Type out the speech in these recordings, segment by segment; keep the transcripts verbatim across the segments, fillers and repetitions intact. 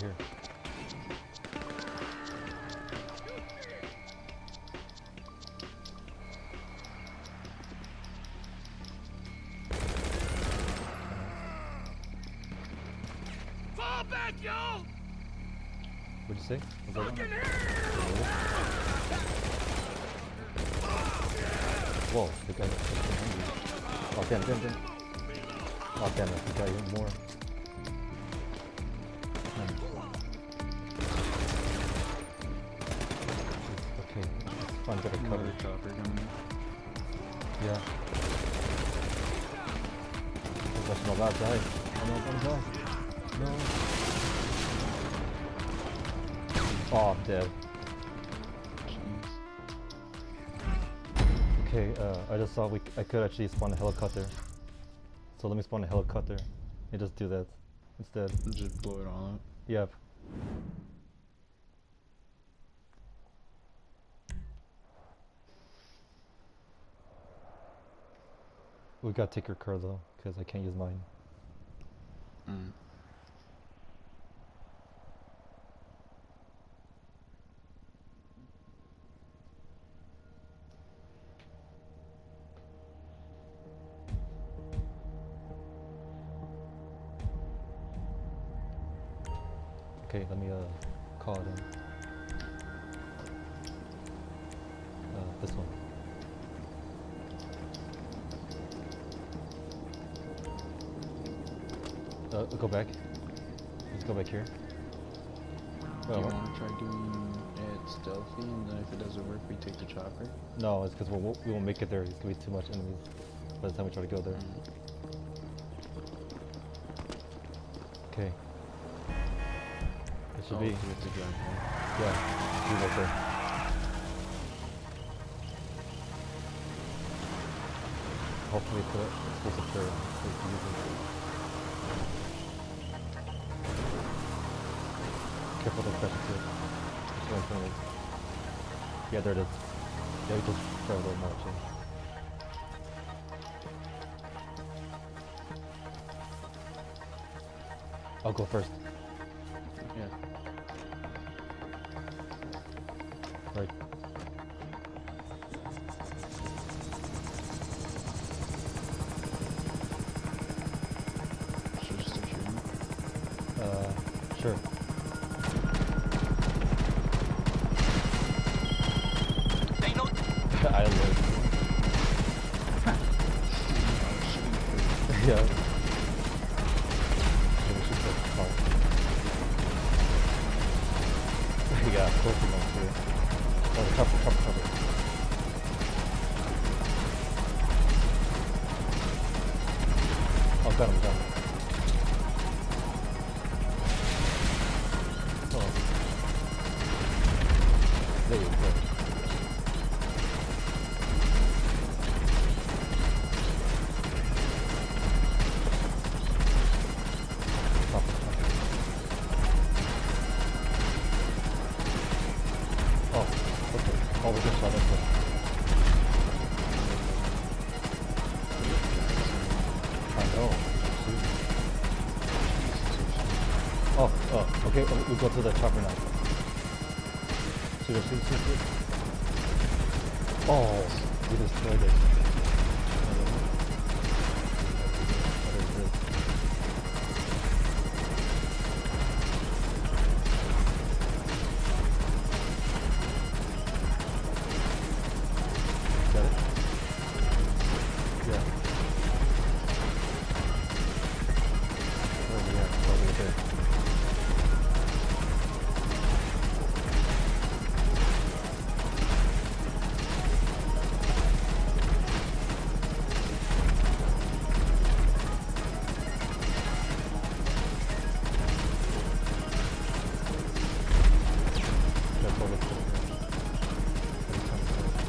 here. Fall back, y'all! What'd you say? Was that Fucking one? hell! Whoa, the guy got fucking hungry. Oh damn, damn, damn. Oh damn it, he got even more. Hmm. Okay, let's find better cover. Another chopper coming. Yeah. Oh gosh, no, that die. Oh no, don't die. No. Oh, I'm dead. Okay, uh, I just saw we c I could actually spawn a helicopter. So let me spawn a helicopter and just do that instead. Just blow it all up. Yep. We gotta take your car though, because I can't use mine. Mm. Okay, let me uh call it in. Uh, this one. Uh, go back. Let's go back here. Do you Oh, want to try doing it stealthy, and then if it doesn't work, we take the chopper? no, it's because we won't, we won't make it there. There's gonna be too much enemies by the time we try to go there. Mm. Okay. It should Oh, be. we have to drive here. Yeah, be right there. Hopefully put it explosive there so we can use it. Careful of the pressure too. It's right in front of us. Yeah, there it is. Yeah, we just drive a little more actually. I'll go first. Yeah. Right. Should just start shooting. Uh, sure. They know. I live. Yeah. Yeah, we should put the car. Yeah, Pokemon too. Oh, the cover, cover, cover. Oh, got him, got him. Oh. There you go. Stop it, stop it. Oh, okay. Oh, we just saw that one. I know. Oh, oh, okay. oh, We'll go to the chopper now. Shoot it, shoot it, shoot it. Oh, we destroyed it. What is this? Got it? Yeah. Where are we at? Oh, over there. That's all that's going on. Every time it's there.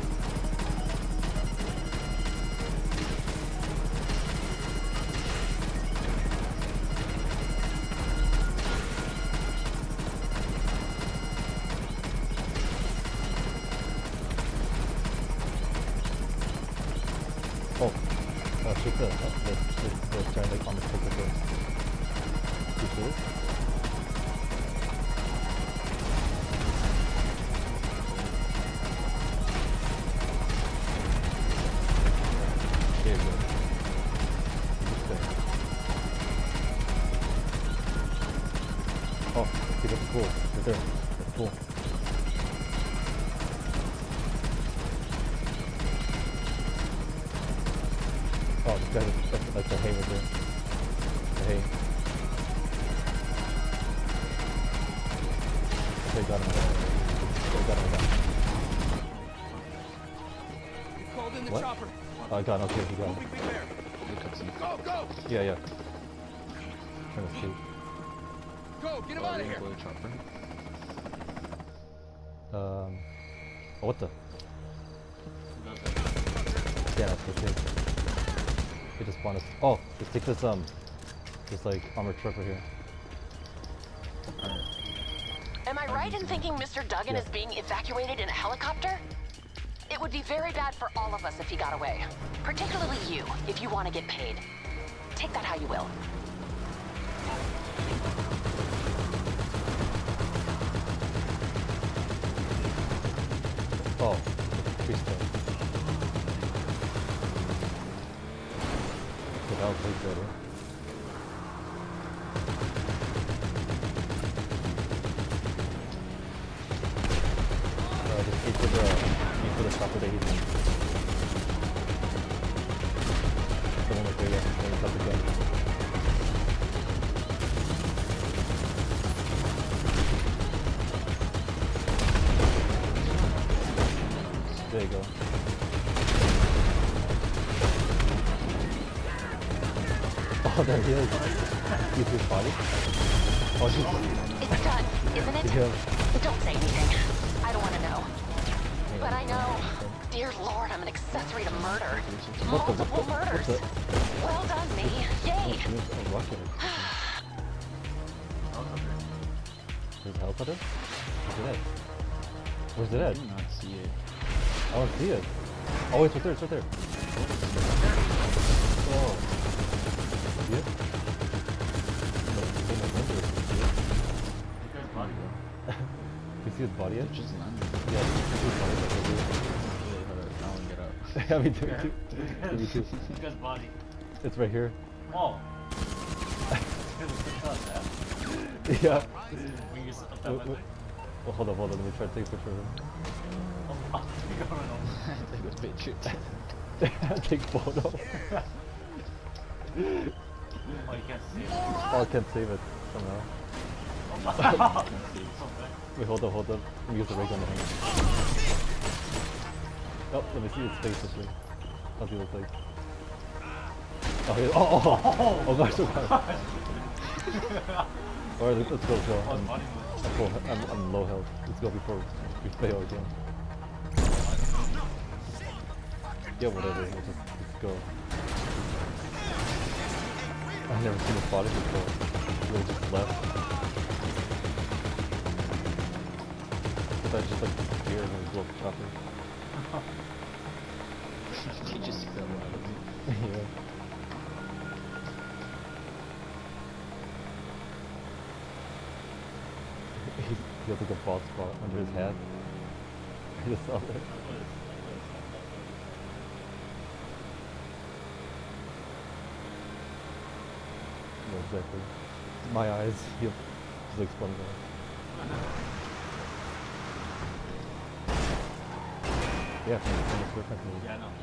Oh, uh, shoot the, uh, the, the, the giant icon on the poker first. You see it? Oh, see, that's cool. Right there. That's cool. Oh, this guy, that's, that's a hay right there. The hay. Okay, got him. Okay, got him, I got him. You called in the What? chopper. Oh, I got him, okay, he got him. Moving prepare. Go, go, Yeah, yeah. Trying to escape. go! Get him Oh, out of yeah, here. go to chopper. Um, oh, what the? Yeah, that's okay. They just spawned us. Oh, let's take this, um, this, like, armored truck right here. Am I right in thinking Mister Duggan Yeah. is being evacuated in a helicopter? It would be very bad for all of us if he got away. Particularly you, if you want to get paid. Take that how you will. Oh, free stuff. So that'll take better. Uh, just keep for the, keep for the chopper that he's in. The one right there, yeah. Then he's up again. There you go. Oh, there he is. You see his body? Oh, he's... It's done, isn't it? Yeah. Don't say anything. I don't want to know. But I know. Dear Lord, I'm an accessory to murder. What the- Multiple what the- what murders. the- Well done, me. Yay. There's a rocket. There's a helicopter? Where's it at? Where's it I at? do not see it. I don't see it. Oh, it's right there, it's right there. Oh. See it? No, it's in the window, you see it? You see his body yet? It just landed. Yeah, you see his body like right here. Wait, hold up. Now I get up. Yeah, me too, me too. Me too. Good body. It's right here. Oh. Yeah. We use up Wait, that wait. Oh, hold up, hold up. Let me try to take a picture of him. Take a picture. Take photo. Oh, you can't see it. Oh, I can't save it somehow. Wait, hold up, hold up. Let me use the ray gun to hang it. Oh, let me see his face this way. How's he look like? Oh, he, oh, oh, oh, oh gosh, oh gosh. Alright, let's, let's go, let's go. I'm, I'm, full, I'm, I'm low health. Let's go before we fail again. Yeah, whatever. Let's just let's go. I've never seen this body before. He just left. I thought it just like disappeared and was little chopper. He just fell out of it. Yeah. He's, he has like a bald spot under his hat. I just saw that. Yeah, exactly. My eyes. Yep. Just like SpongeBob. Yeah, from, from the Square Company. Yeah, no.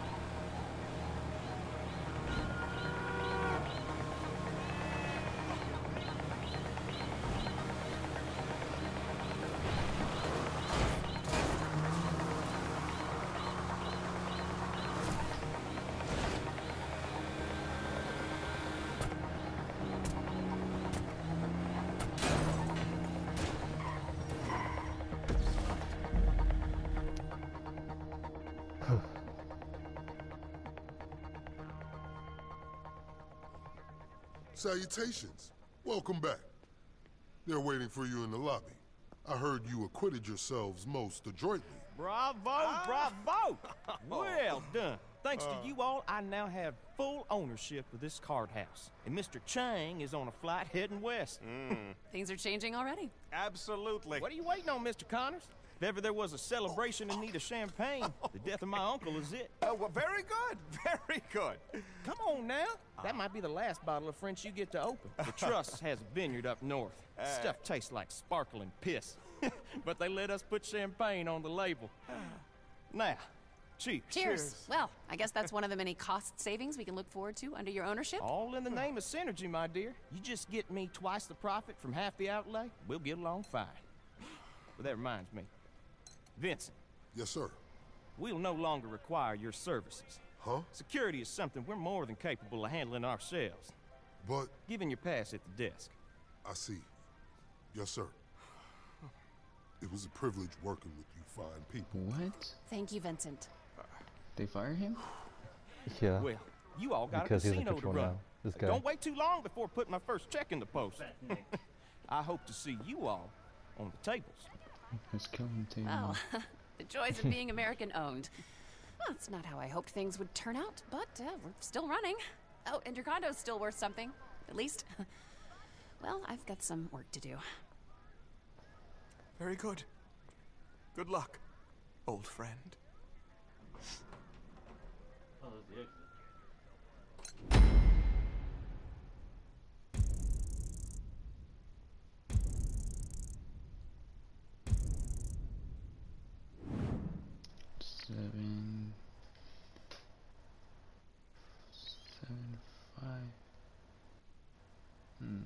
Salutations. Welcome back. They're waiting for you in the lobby. I heard you acquitted yourselves most adroitly. Bravo, bravo! Well done. Thanks to you all, I now have full ownership of this card house. And Mister Chang is on a flight heading west. Things are changing already. Absolutely. What are you waiting on, Mister Connors? If ever there was a celebration in need of champagne, the death of my uncle is it. Oh, well, very good, very good. Come on now. That might be the last bottle of French you get to open. The Trust has a vineyard up north. Stuff tastes like sparkling piss. But they let us put champagne on the label. Now, cheers. Cheers. Well, I guess that's one of the many cost savings we can look forward to under your ownership. All in the name of synergy, my dear. You just get me twice the profit from half the outlay, we'll get along fine. But that reminds me. Vincent. Yes, sir. We'll no longer require your services. Huh? Security is something we're more than capable of handling ourselves. But... Give in your pass at the desk. I see. Yes, sir. It was a privilege working with you fine people. What? Thank you, Vincent. They fire him? Yeah. Well, you all got Because a he's in casino to control run. now. This guy. Don't wait too long before putting my first check in the post. I hope to see you all on the tables. Let's kill him, too. Well, the joys of being American-owned. Well, that's not how I hoped things would turn out, but uh, we're still running. Oh, and your condo's still worth something, at least. Well, I've got some work to do. Very good. Good luck, old friend. Oh, there's the exit. Seven. Seven, five. Hmm.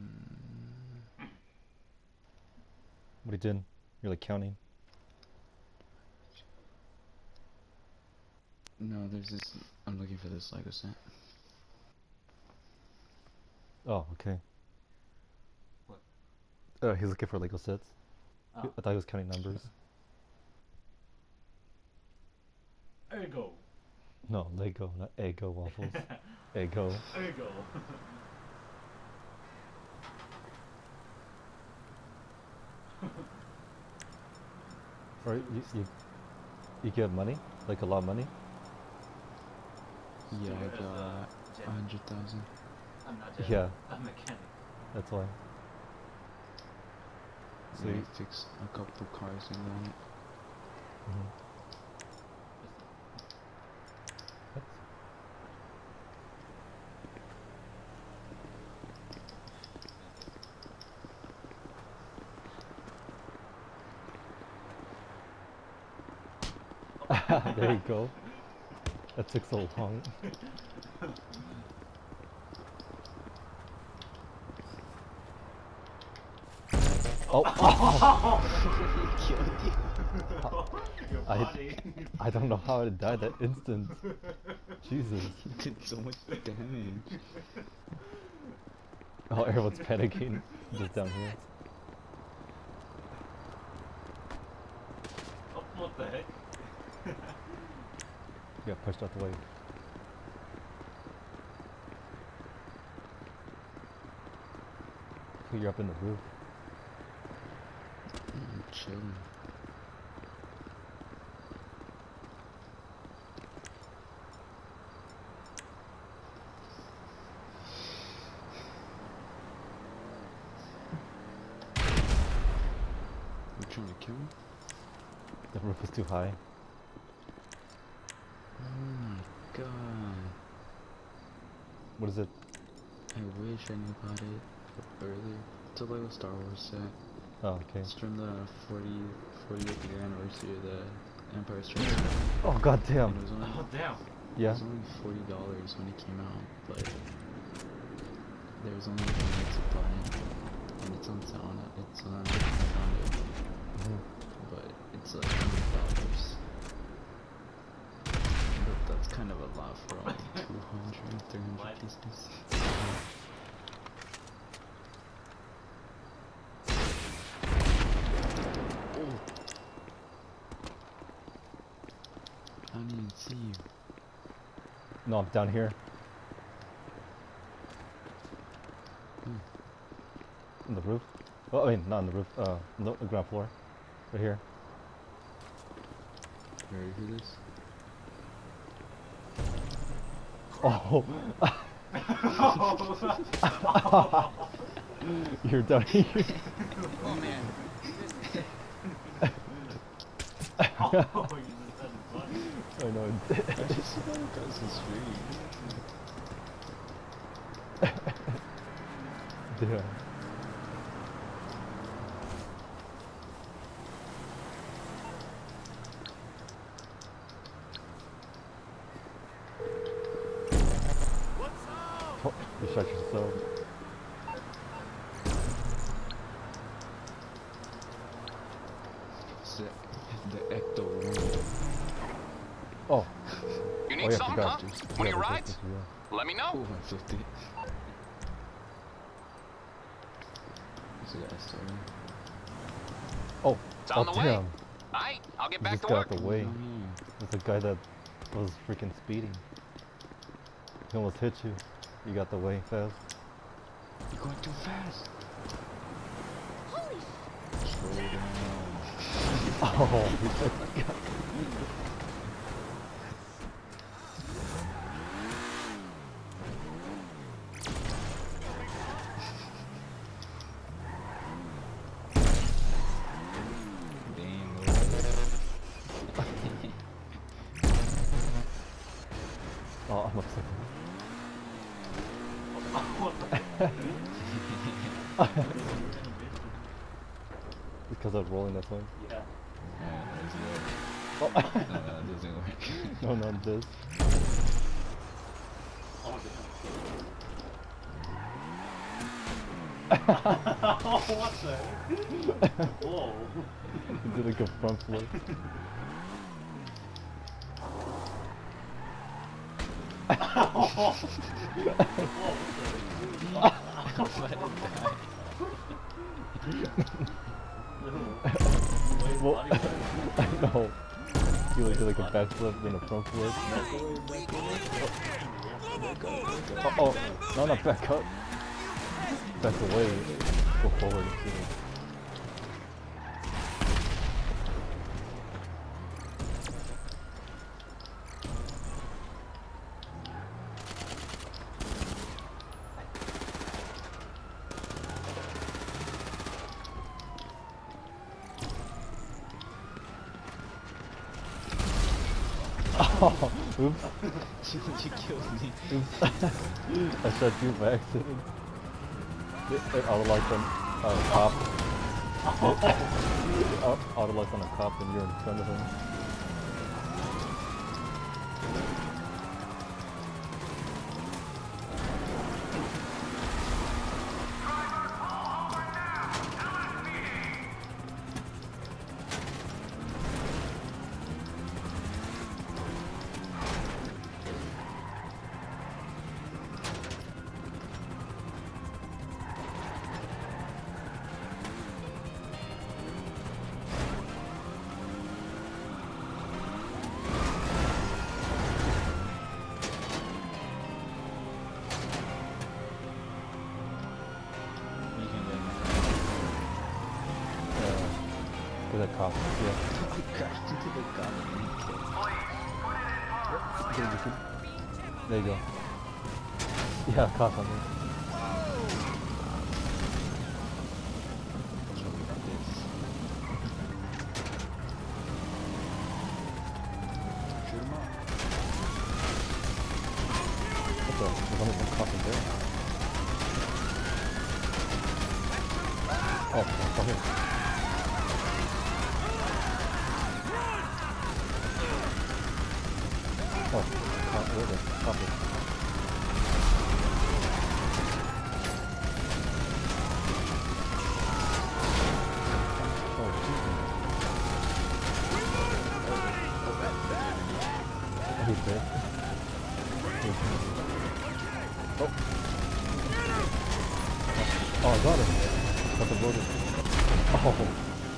What are you doing? You're like counting. No, there's this. I'm looking for this Lego set. Oh, okay. What? Oh, he's looking for Lego sets. Oh. I thought he was counting numbers. There you go. No, Lego, not Eggo waffles. Eggo. There you go. Or you, you, you get money? Like a lot of money? Yeah, I As, uh, got Jen. a hundred thousand. I'm not Jen. Yeah. I'm a mechanic. That's why. So So you you, fix a couple cars and then mhm. There you go. That took so long. Oh, Your I, body. I don't know how it died that instant. Jesus. you did so much damage. Oh, everyone's panicking. Just down here. Oh, what the heck? Got pushed out the way. So you're up in the roof. I'm chilling. You trying to kill me? The roof is too high. Oh my god. What is it? I wish I knew about it earlier. It's a Lego Star Wars set. Oh, okay. It's from the forty, fortieth year anniversary of the Empire Strikes Back. Oh, god damn. And it was only, Oh, damn. it Yeah. was only forty dollars when it came out, but there was only one way to buy it. And it's on sound, it's on, I found it, Mhm. but it's like one hundred dollars. But that's kind of a lot for only two hundred, three hundred What? pieces. Oh! I didn't even see you. No, I'm down here. Hmm. On the roof. Oh, I mean, not on the roof. Uh, no, the ground floor. Right here. You ready for this? Oh! You're down here. Oh man. Oh, you just said it's funny. I know. I just saw it across the street. Damn. Oh, you shot yourself. Sick. The ecto one. Oh. You Oh, need yeah, something, forgot. huh? Yeah, One of your that's- rides? that's- yeah. Let me know. Oh, one fifty. What's the guy's story? Oh. It's on Oh, the way. damn. Alright, I'll get You back just to got work. out the way. Mm. It's a guy that was freaking speeding. He almost hit you. You got the way fast. You're going too fast. Slow down. Oh, oh, I'm upset. Because I'm rolling that one. Yeah. Yeah, that's good. Oh. No, that doesn't work. No, not this. Oh, what the heck? Whoa. You did like a front flip. Well, I know. You like did like a backflip then a front flip. Oh, oh, no, not back up. Back away. Go forward. Oh, oops. you, you killed me. Oops. I shot you by accident. I would like on a cop. I would like on a cop and you're in front of him. You can get Uh, to the cop, yeah. I crashed into the car and killed. There you go. Yeah, cop on me. Show me about this. Shoot him up. What the? There's only one cop in there. Oh, oh here. Oh, cop, where the cop is? Oh, Jesus. Oh, he's dead. Oh. Oh, I got him. Got the loaded. Oh.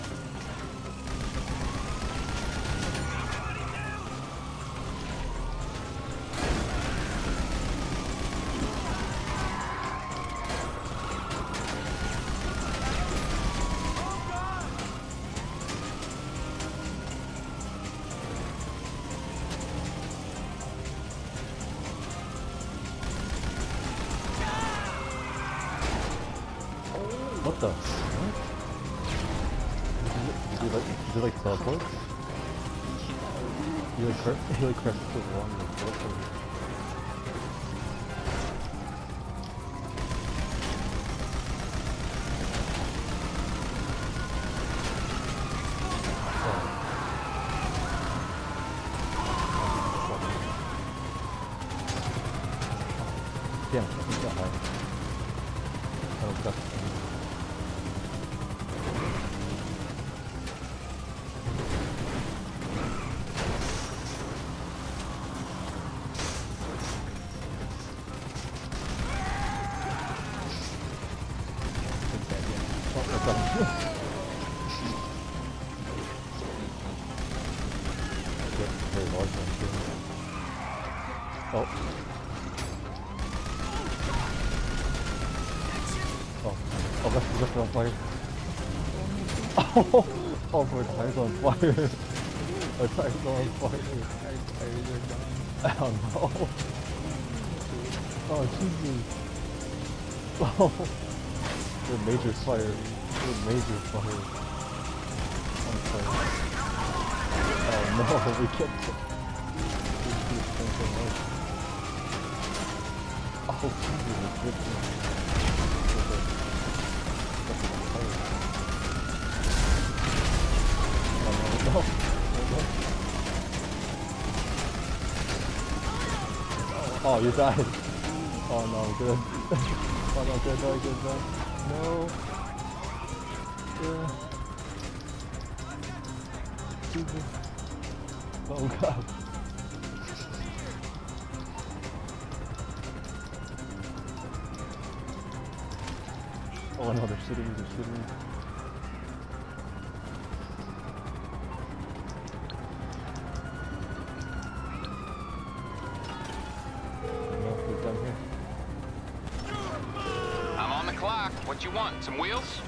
What the? What? Did you, did you like, did you like teleport? He like cr he like crashed so long like what over. Damn, I think that high. Oh, got very large one too. Oh. Oh, oh, that's, that's on fire. Oh, oh, my tire's on fire. My tire's on fire. Oh no. Oh, Jesus. Oh, the major fire. The major fire. On fire. Oh no, we can't. Oh, Jesus, it's ripping. Oh no, no, no. Oh, you died. Oh no, good. Oh no, good, no, good, no. No. Yeah. Jesus. Oh god. Oh no, they're shooting me, they're shooting me. No, he's down here. I'm on the clock. What you want? Some wheels?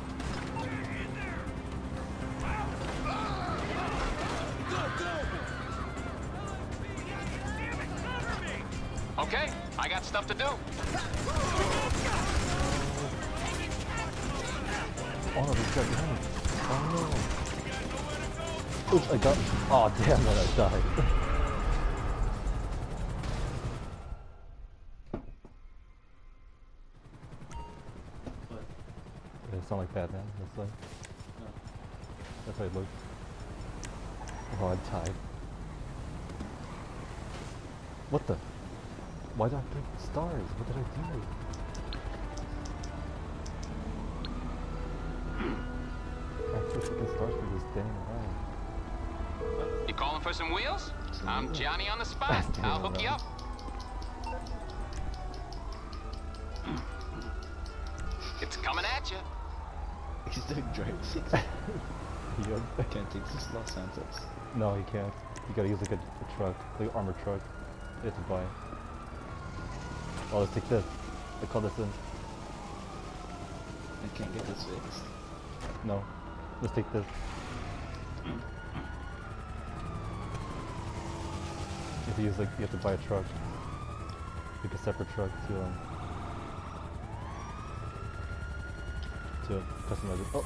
Okay, I got stuff to do. Oh no, this guy behind me. Oh no. Oops, I got. Oh damn it, I died. What? It sound like Batman, that's like. No. That's how it looks. Oh, I died. What the? Why did I break stars? What did I do? I took freaking stars for just staying around. You calling for some wheels? I'm Johnny on the spot. Staying I'll hook you around. up. It's coming at you. He's doing drugs. Yep. I can't take this Los Santos. No, you can't. You gotta use like a, a truck, like an armored truck. You have to buy. Oh, let's take this. I call this in. I can't get this fixed. No. Let's take this. You have to use like, you have to buy a truck. Like a separate truck to, um... to customize it. Oh!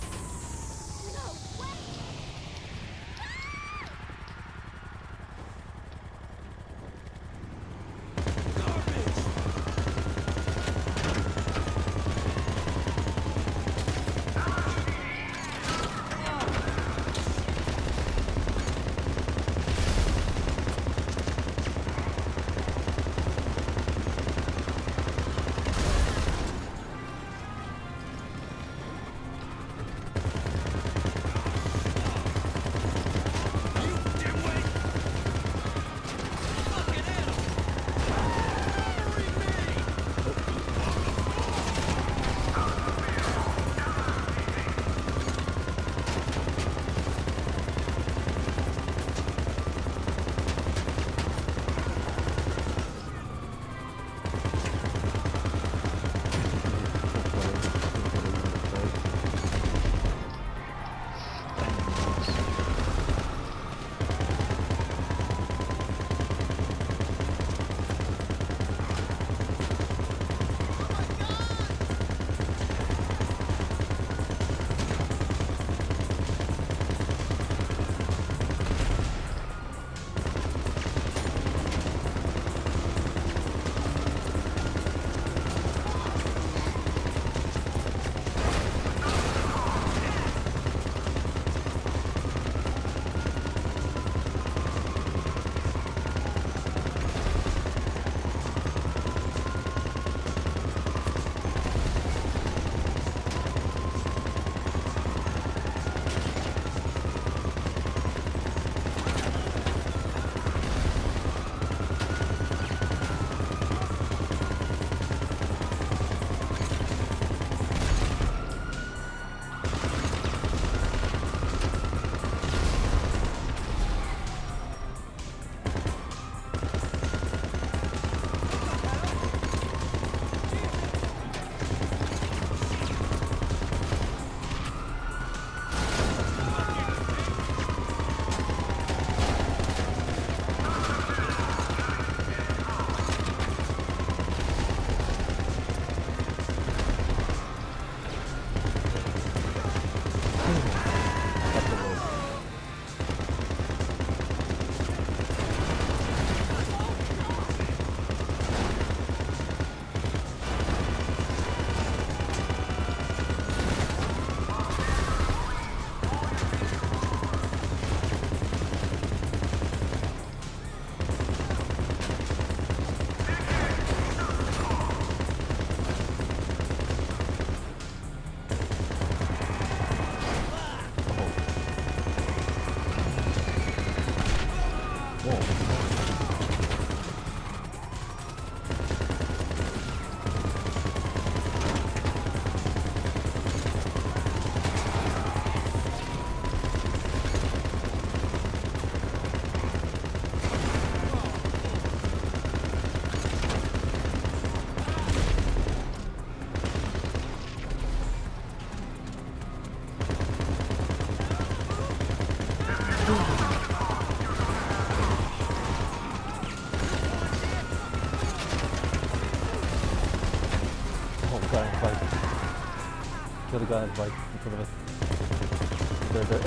the guy on his bike in front of us. There, there.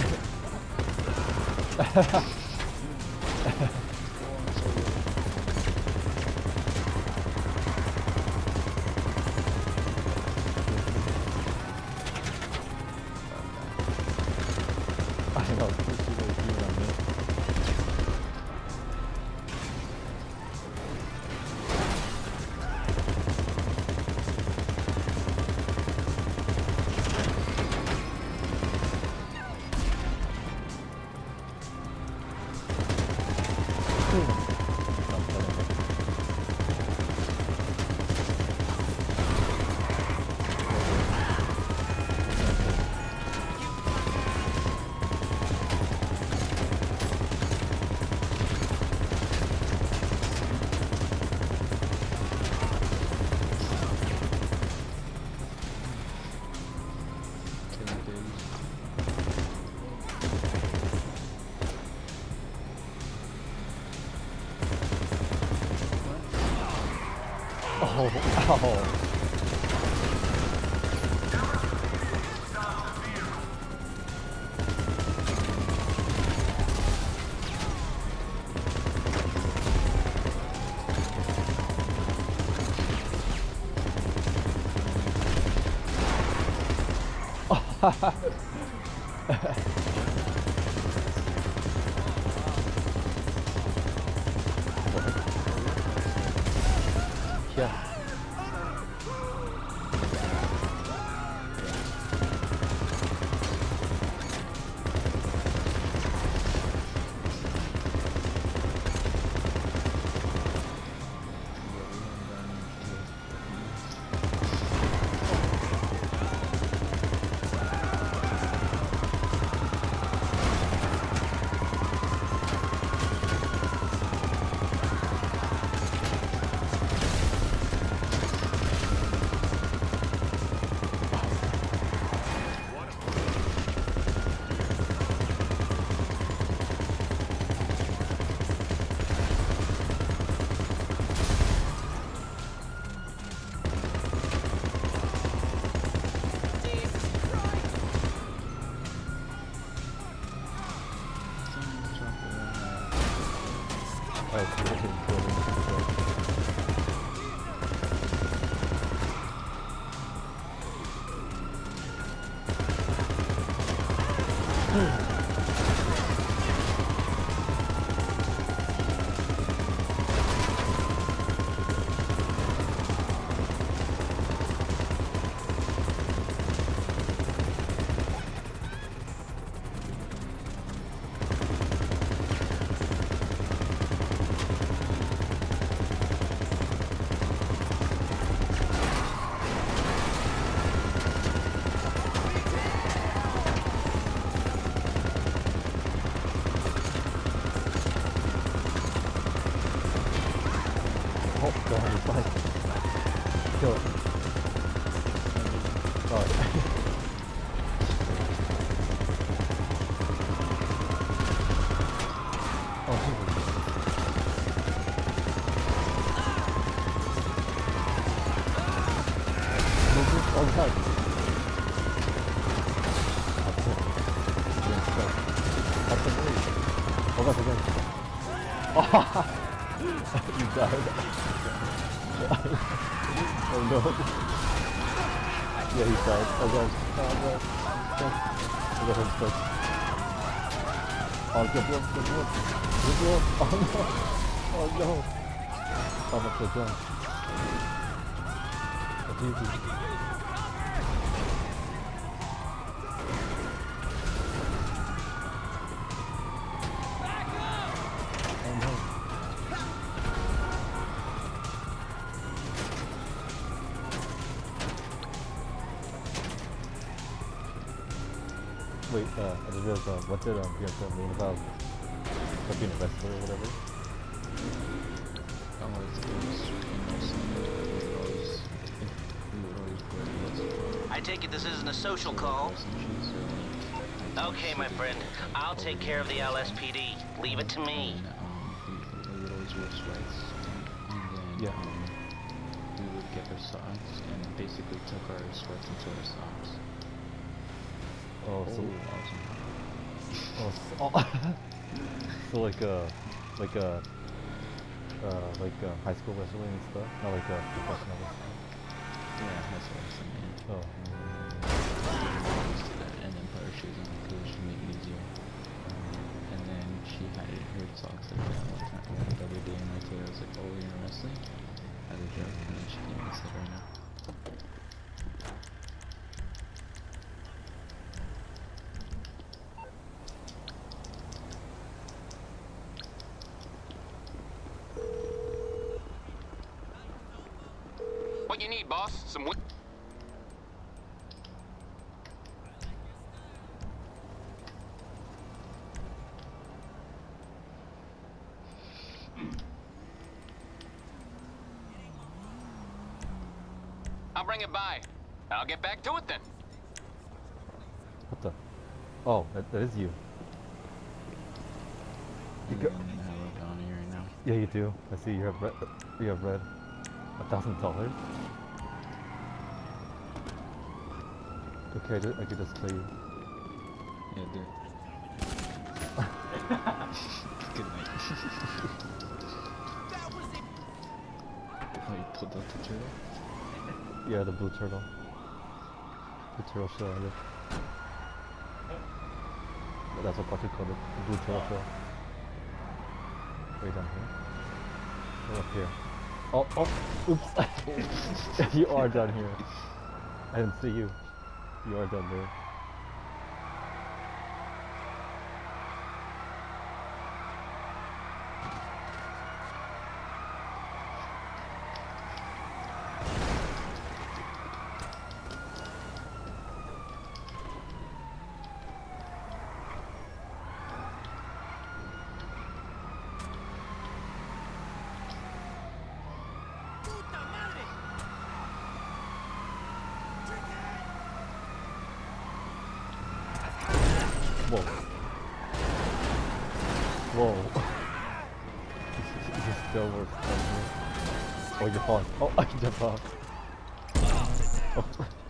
I know, it's really cute on me. Oh, ow. Yeah. Oh god, it's like... Kill it. Sorry. Oh, Jesus. Move it. Oh god. Up it. Yes, go. Up the way. Oh, back again. Oh, you died. Oh no. Yeah, he died. Oh god. Oh god. Oh god, I'm stuck. Oh, good one, good one. Good one. Oh no. Oh no. Oh, I'm upside down. That's easy. Oh no. Wait, uh, I just realized, uh, what did um, you guys mean about like being a wrestler or whatever? Oh, it's those female scenes. We would always, we would always wear those. I take it this isn't a social call. Okay, my friend. I'll take care of the L S P D. Leave it to me. And, um, we, we would always wear sweats. And then, Yeah. um, we would get our socks and basically tuck our sweats into our socks. Oh, so, Oh, awesome. oh, so, oh. So like uh, like uh, uh, like uh, high school wrestling and stuff, not like uh, professional wrestling. Yeah, that's what I was saying. Oh. Used to that, and then part she was on because she made it easier. And then she had it, her talks like that one time, like the other day, and I told her, I was like, oh, you're in wrestling? As a joke, and then she came and said right now. What you need, boss? Some wi- I'll bring it by. I'll get back to it then. What the? Oh, that, that is you. You I'm go. gonna have a gun here right now. Yeah, you do. I see you have red. You have red. A thousand dollars. Okay, I, ju- I could just play you. Yeah, do it. Good night. Oh, you pulled out the turtle? Yeah, the blue turtle. Blue turtle shell. I guess. But that's what Patrick called it. The blue turtle shell. Way down here. Or up here. Oh, oh, oops. You are down here. I didn't see you. You are down there. Whoa. Whoa. He still works down here. Oh, you're falling. Oh, I can jump off. Oh.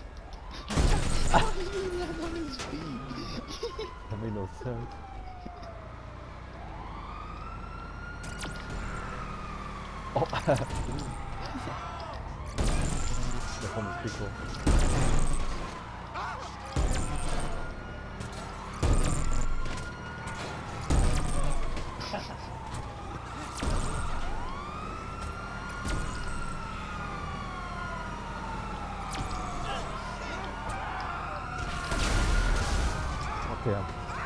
That made no sense. Oh. The home is pretty cool. Okay.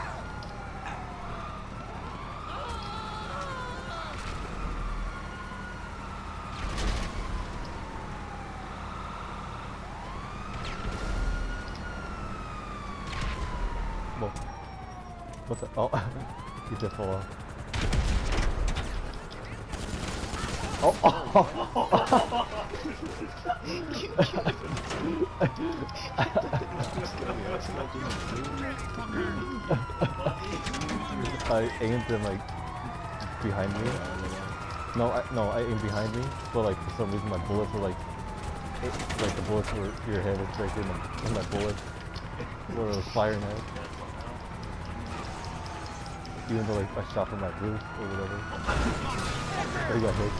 Whoa. What the? Oh, you did fall off. Oh, oh. I aimed him like behind me. No, I, no, I aimed behind me, but like for some reason my bullets were like, it, like the bullets were your head was right in, the, in my bullet, where it was firing at. Even though like I shot from my roof or whatever. But he got hit.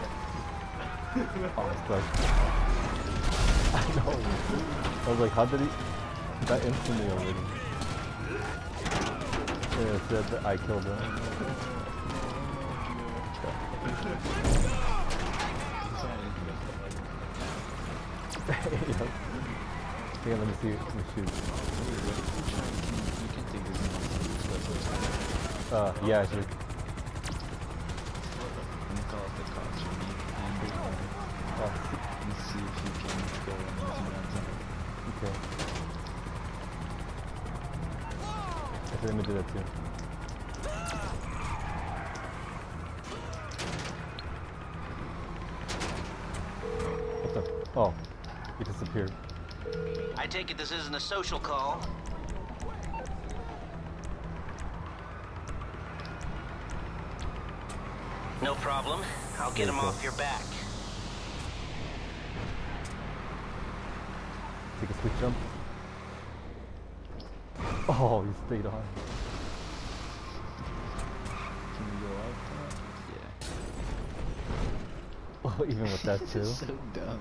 Oh, it's like I know. I was like, how did he? He got instantly already. And it said that I killed him. Yep. Yeah, let me see. Let me shoot. Uh, yeah, actually. Let me call up the cops for me and uh, let me see if you can go and do that. Okay. Actually, let me do that too. What the? Oh, he disappeared. I take it this isn't a social call. No problem. I'll get him off your back. Take a quick jump. Oh, you stayed on. Can we go out? Yeah. Oh, even with that too. So dumb.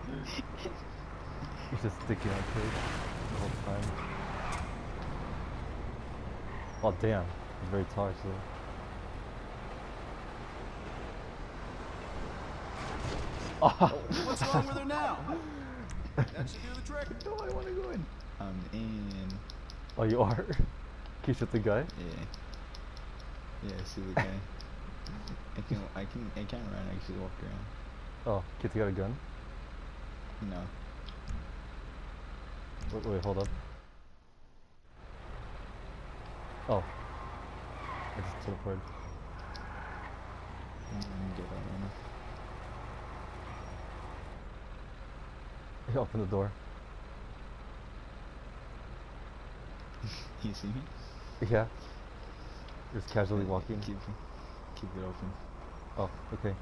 He's just sticking on page the whole time. Oh damn, he's very tall actually. Oh, what's wrong with her now? That should do the trick. No, I want to go in. I'm in. Oh, you are? Can you shoot the guy? Yeah. Yeah, I see the guy. I can, I can, I can't run. I actually walk around. Oh, Kitty got a gun? No. Wait, wait, hold up. Oh. I just teleported. Mm, get that one. Open the door. You see me? Yeah. Just casually walking. Keep, keep it open. Oh, okay.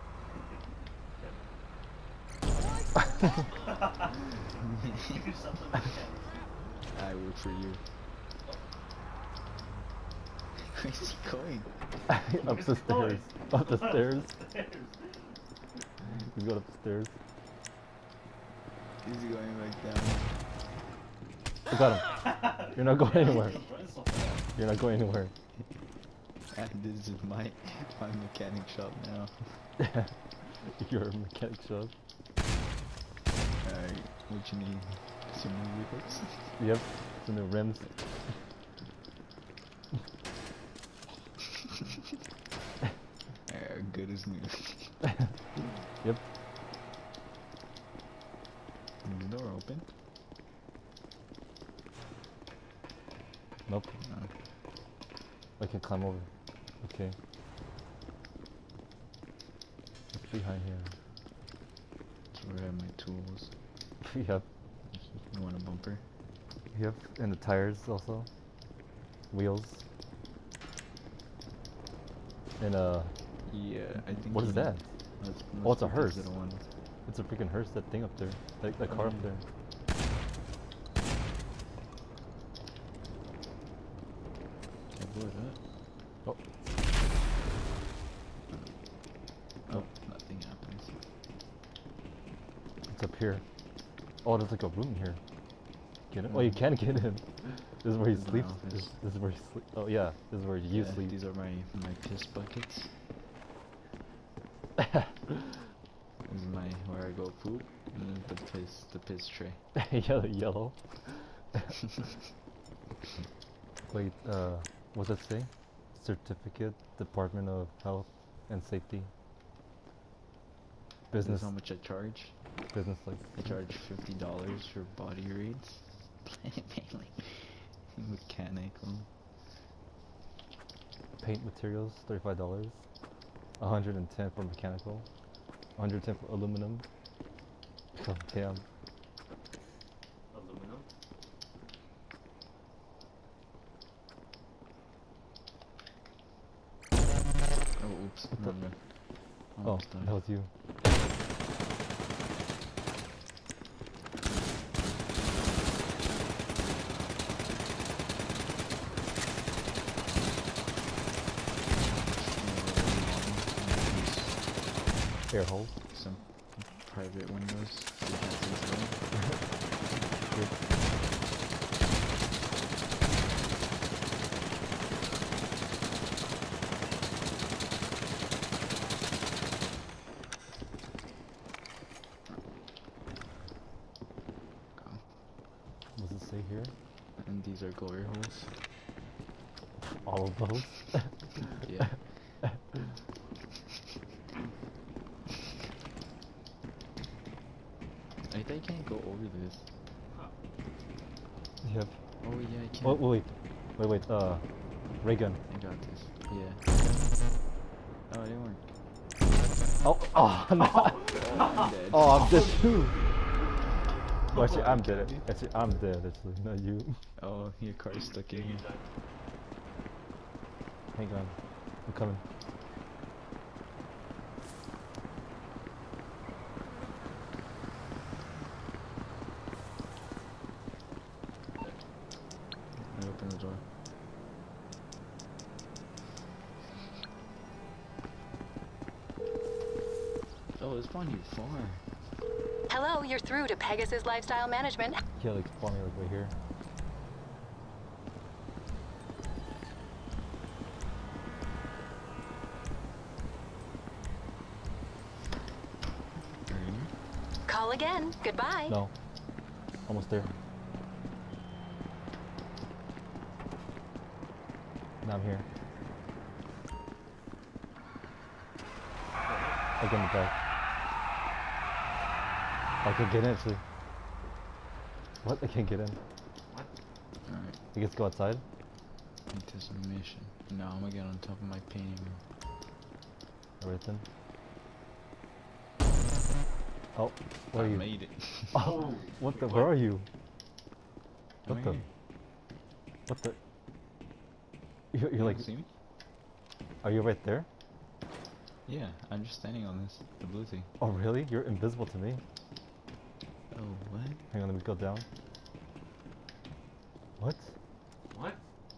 I work for you. Where's he going? Up the stairs. Up the stairs. He's going up the stairs. He's going back down. I got him. You're not going anywhere. You're not going anywhere. And this is my my mechanic shop now. Your mechanic shop. Alright, what you need? Some new wheels? Yep, some new rims. Alright, good as new. Yep. Is the door open? Nope. No. I can climb over. Okay. What's behind here? That's where I have my tools. Yep. You want a bumper? Yep, and the tires also. Wheels. And uh... Yeah, I think. What is that? Let's, Oh, it's a let's hearse. visit one. It's a freaking hearse, that thing up there. That, that car up there. Can I blow it up? Oh. Oh, nothing happens. It's up here. Oh, there's like a room here. Get in? Oh, you can get in. This is where he This is my sleeps. office. This, this is where he sleeps. Oh yeah, this is where you Yeah, sleep. these are my my piss buckets. This is my where I go poop, and then the piss the piss tray. yellow, yellow. Wait, uh, what's that say? Certificate, Department of Health and Safety. This Business. is how much I charge. Business like. I charge fifty dollars for body reads. Mainly mechanical. Paint materials, thirty-five dollars. one hundred and ten for mechanical. one hundred ten for aluminum. Oh damn. Aluminum? Oh, oops. No, no. Oh, Almost done. that was you. Air hole. Some private windows. So you can't see stuff. What does it say here? And these are glory holes. All of those? Yeah. I think I can't go over this. Yep. Oh yeah, I can. Oh, wait. Wait, wait, uh... ray gun. I got this. Yeah. Oh, it didn't work. Oh, oh, no! I'm dead. Oh, I'm dead too! Well, actually, I'm dead. Actually, I'm dead, actually, not you. Oh, your car's stuck in here. Hang on. I'm coming. I open the door. they spawn you far. Hello, you're through to Pegasus Lifestyle Management. Yeah, like spawn me like right here. Call again. Goodbye. No. Almost there. Now I'm here. I get in the back. I can get in actually. What? I can't get in. What? Alright. I guess go outside. Into some mission. No, I'm gonna get on top of my painting room. Alright then. Oh, where I are you? made it. Oh, what the? Where are you? I'm What the? here. What the? You're, you're You like. see me? Are you right there? Yeah, I'm just standing on this, the blue thing. Oh really? You're invisible to me. Oh, what? Hang on, let me go down. What? What?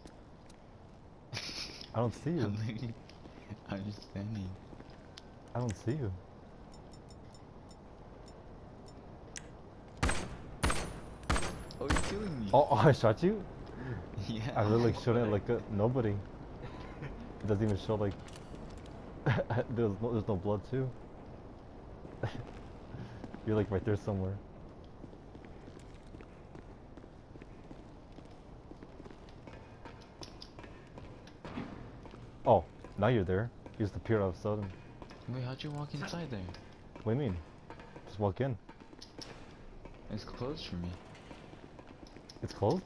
I don't see you. I'm literally, I'm just standing. I don't see you. Oh, you're killing me. Oh, oh I shot you? Yeah. I really like shot it like a, nobody. It doesn't even show like there's no there's no blood too. You're like right there somewhere. Oh, now you're there. You just appeared all of a sudden. Wait, how'd you walk inside there? What do you mean? Just walk in. It's closed for me. It's closed?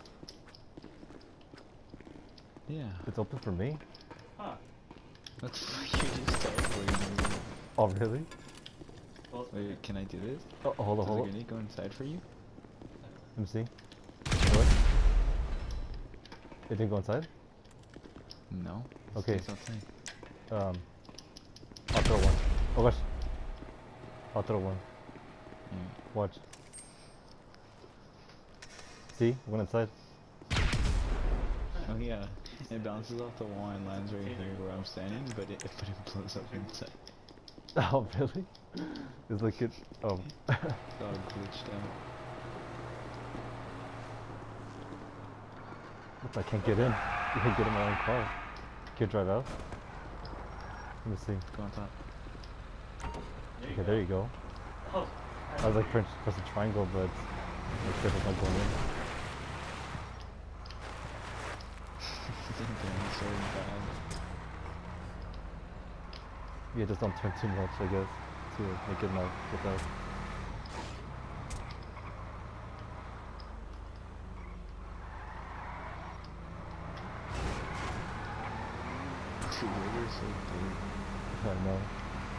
Yeah. It's open for me? Huh. That's why you just teleporting me. Oh really? Wait, can I do this? Oh, hold on, Does hold the on. grenade go inside for you? Let me see. What? It didn't go inside? No. It Okay. stays outside. Um, I'll throw one. Oh gosh. I'll throw one. Yeah. Watch. See? It went inside. Oh yeah. It bounces off the wall and lands right here where I'm standing, but it, but it blows up inside. Oh really? It's like it. Oh. It's all glitched out. I can't get in. I can't get in my own car. Can't drive out. Let me see. Go on top. There you Okay, go. there you go. Oh, I was like press, press a triangle, but make sure it's not going in. Damn, so bad. Yeah, just don't turn too much, I guess, to make it not get out. Dude, we're so big. I know.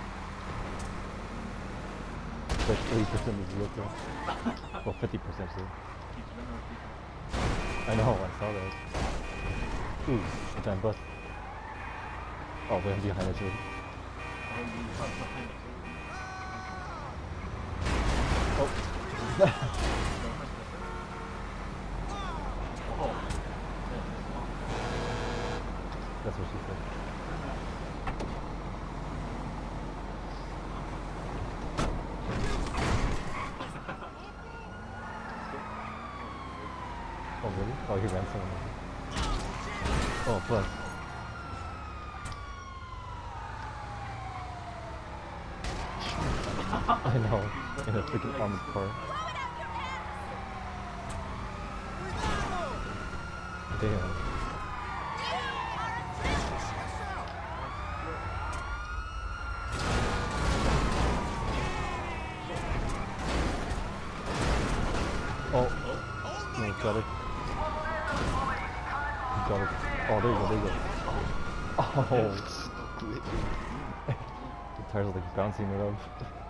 It's like eighty percent is liquor. Well, fifty percent too. keeps running with people. I know, I saw that. Ooh, a giant bus. Oh, we're behind us already. Oh, you parked behind us. Oh. Oh. That's what she said. Oh really? Oh, he ran someone. Oh, plus. I know. In a freaking armored car. Damn. Oh. No, got it. Got it. Oh, there you go, there you go. Oh. The tires are like bouncing it up.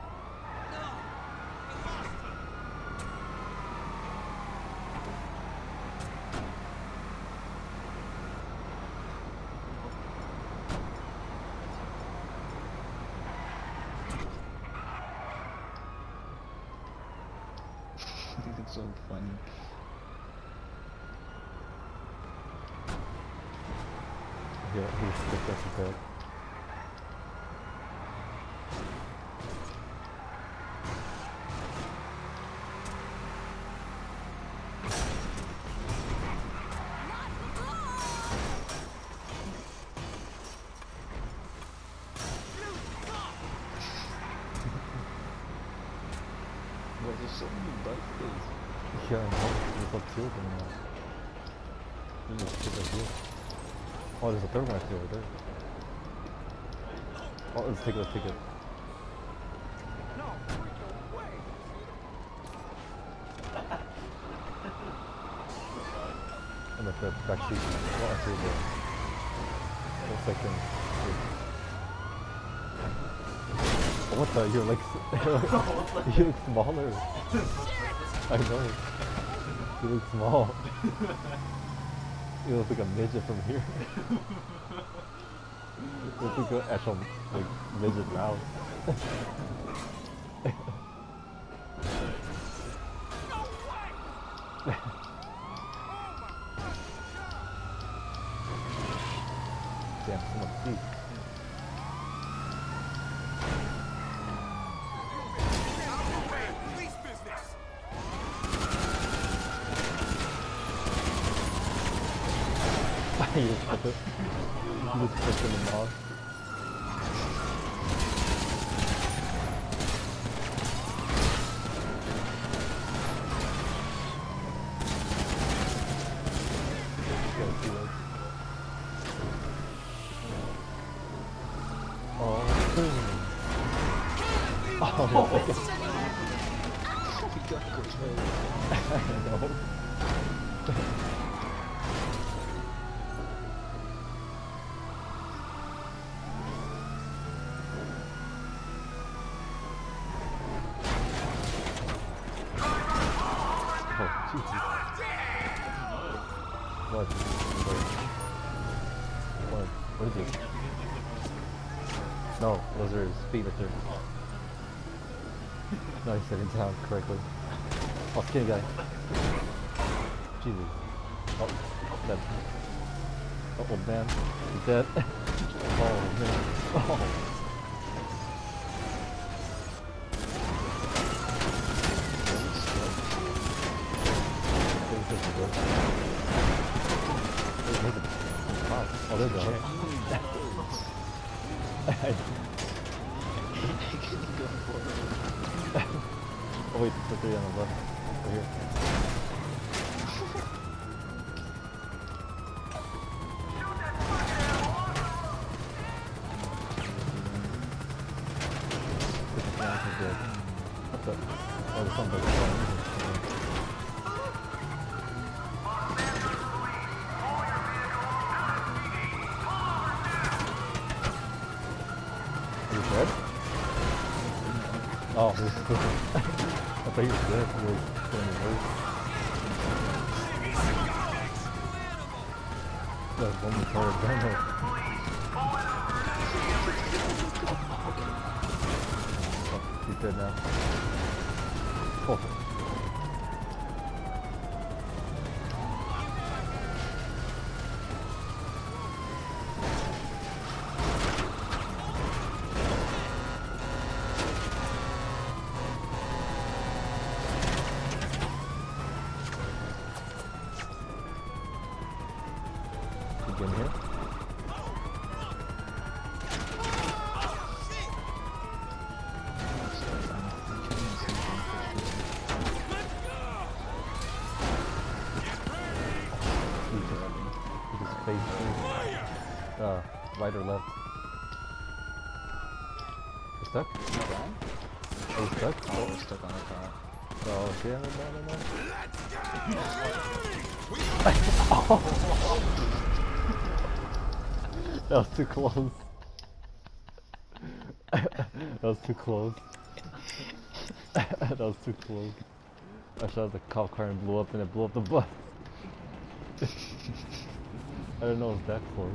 It's so funny. Yeah, he's stick that's his head. so many buses. Yeah, I know. There's like two of them now. There's a shit right here. Oh, there's a third one actually right there. Oh, let's take it, let's take it. I'm at the back seat. Well, actually, the, the second seat. Oh, what the? You're like, you look smaller. I know. You look small. You look like a midget from here. You look like an actual like midget mouse. Damn, so much seat. You just put it. You just put them in the off. Oh, oh, no. We got control. I know. What? What? What? What is it? No, those are his feet right there. No, he said it down correctly. Oh, skinny guy. Jesus. Oh, dead. Oh, old man. He's dead. Oh, man. Oh. Oh, there you go. Oh wait, the three on the left. Over here. What the? Oh, there's something like dead? Oh, he was I thought he was dead. He was going to hurt. That one was hard. I don't know. Oh, he's dead now. Oh. In here. His face. Uh, right or left? You stuck? Are you stuck? Oh, we're stuck on the car. Oh, damn it, no, no, no. That was too close. That was too close. That was too close. I shot the cop car and blew up and it blew up the bus. I didn't know it was that close.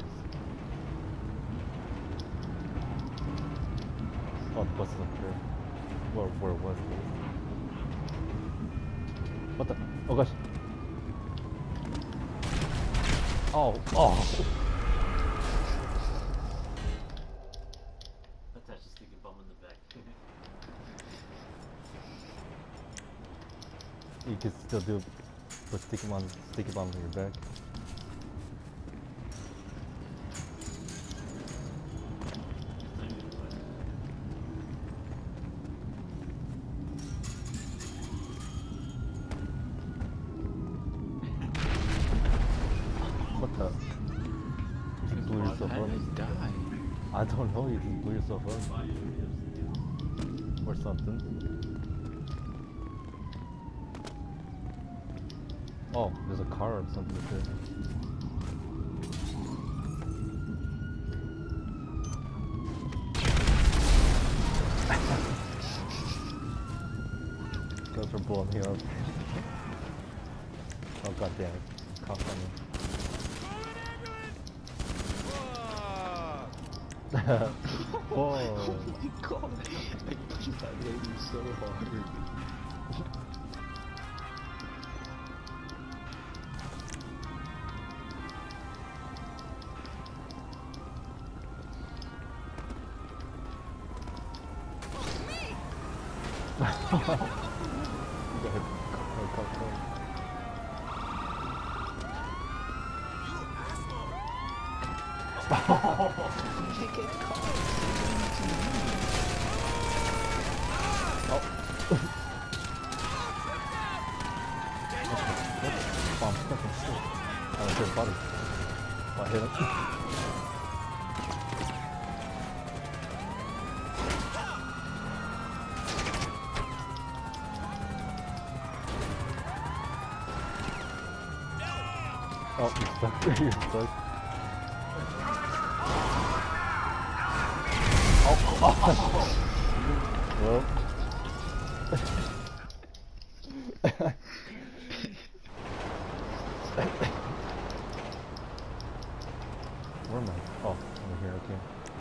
Oh, the bus is up here. Where, where was this? What the? Oh gosh. Oh, oh. Attach the sticky bomb in the back. You can still do put sticky bomb, sticky bombs in your back. blew yourself How up. did it die? I don't know, you just blew yourself up. Or something. Oh, there's a car or something up there. Those are blowing me up. Oh god damn it. Cops on me. Whoa. Oh my god. I punched that lady so hard. Go ahead. Go, go, go. Oh. Oh, I'm stuck in shit. I was his body. Oh, I hit him. Oh, you're stuck. You're stuck. Oh, oh. Well. Where am I? Oh, over here, okay.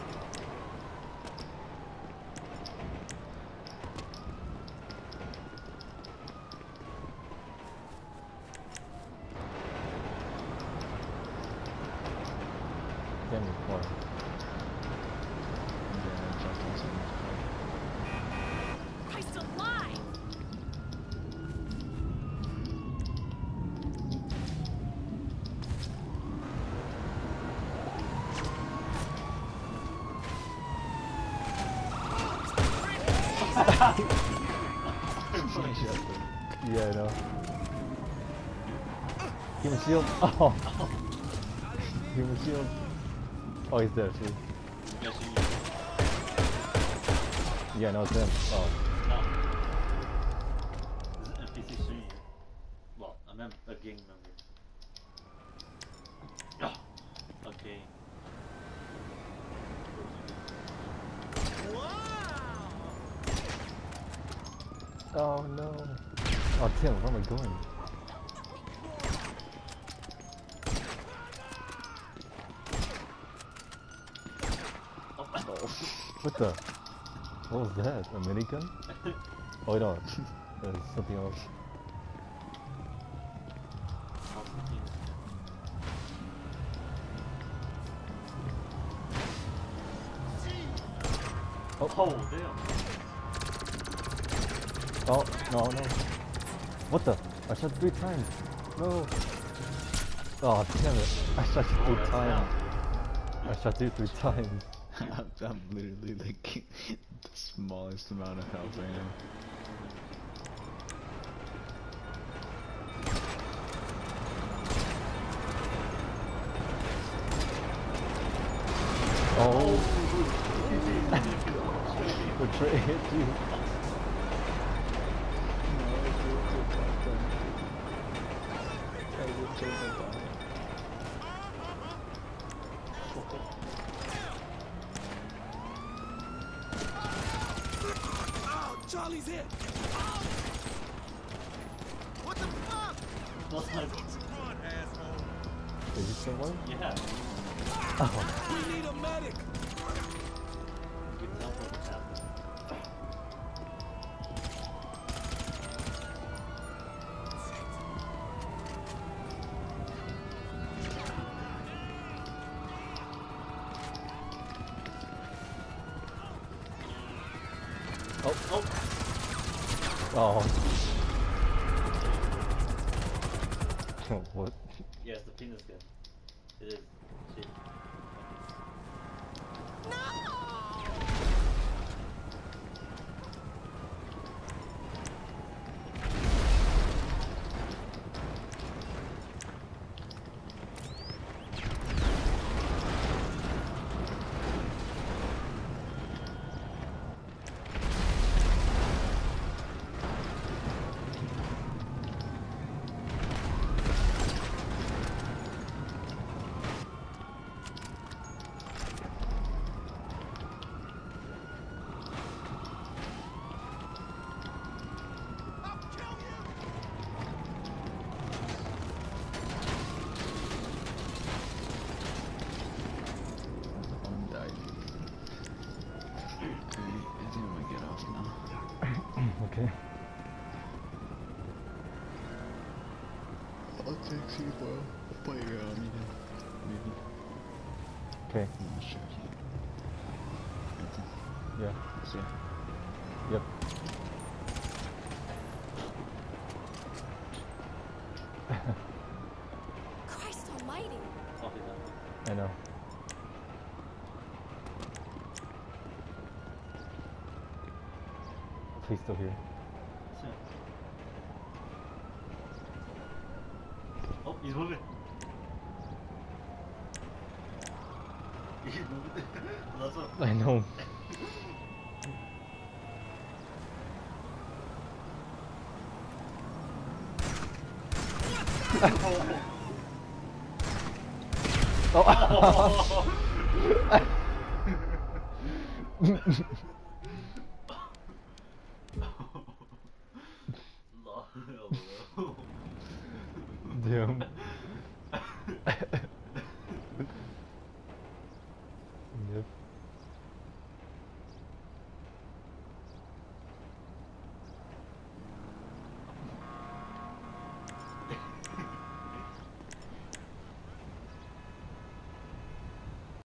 Damn it, boy. Christ alive! Yeah, I know. Human shield. Oh. Human shield. Oh, he's dead, too. Yeah, no, it's him. Oh. No. This is an N P C shooting you. Well, a, mem a gang member. Oh. Okay. Oh no. Oh Tim, where am I going? Oh. What the? What was that? A minigun? Oh no. There's something else. Oh, oh damn. Oh, no, no. What the? I shot three times. No. Oh, damn it. I shot you three Oh, times. I shot you three times. I'm, I'm literally like the smallest amount of health right now. Oh. The tray hit you. Charlie's hit! What the fuck? What's my... Run, asshole! Did you still work? Yeah. Oh. We need a medic! You can tell what's happening. Oh. Oh. Oh. What? Yeah, it's the penis gun. It is. Shit. Taxi, bro. Play around, you know. Maybe. Okay. I'm not sure yet. Yeah. So, Yep. Christ almighty. I know. He's still here. Oh, he's moving. He's moving. That's up. I know. Oh. Damn. Yep.